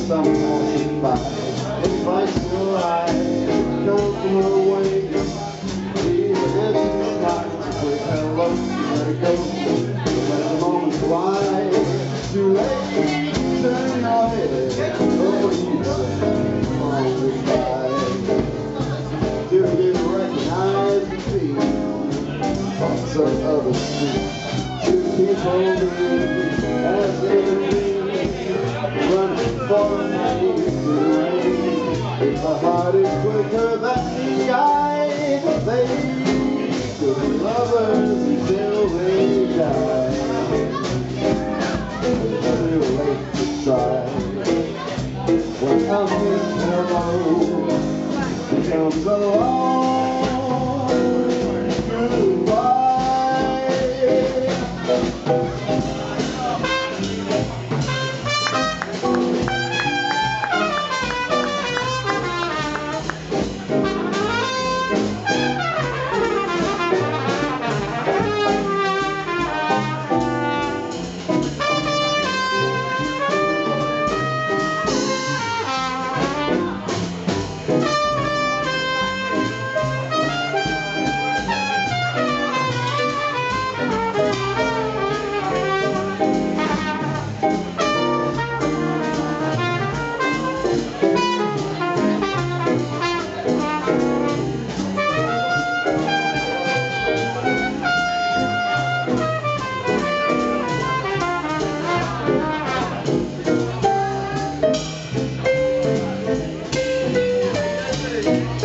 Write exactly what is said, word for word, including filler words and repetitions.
some passing by. Invites your eyes, come from her way. Even if it's not a quick hello, let it go. Let the moment fly. Too late, turn your head. Oh, you say, long goodbye. Do you recognize the feel? Thoughts of other streets. Two people live as they live, running for a night to rain. If the heart is quicker than the eye, they could be lovers until they die. It's too late to try. When nothing hello becomes a long goodbye. Thank you.